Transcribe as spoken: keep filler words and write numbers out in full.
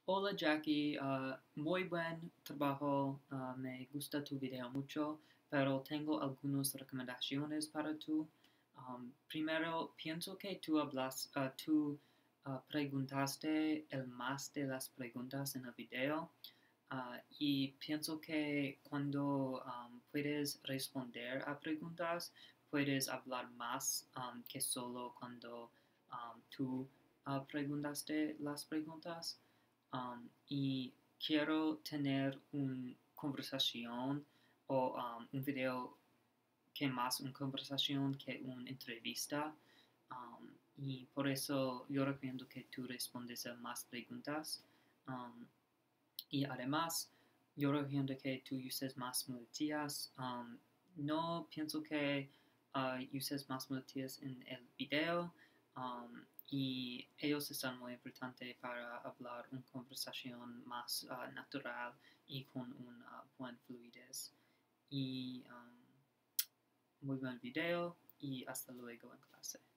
Hola Jackie, ah, muy buen trabajo, ah, me gusta tu video mucho, pero tengo algunas recomendaciones para tú. Um, primero, pienso que tú hablas, ah, tú ah, preguntaste el más de las preguntas en el video, ah, y pienso que cuando um, puedes responder a preguntas, puedes hablar más um, que solo cuando um, tú ah, preguntaste las preguntas. Um, y quiero tener una conversación o um, un video que más una conversación que una entrevista. Um, y por eso yo recomiendo que tú respondes a más preguntas. Um, y además, yo recomiendo que tú uses más muletillas. Um, no pienso que uh, uses más muletillas en el video. Um, y ellos están muy importantes para hablar una conversación más uh, natural y con un uh, buen fluidez. Y um, muy buen video y hasta luego en clase.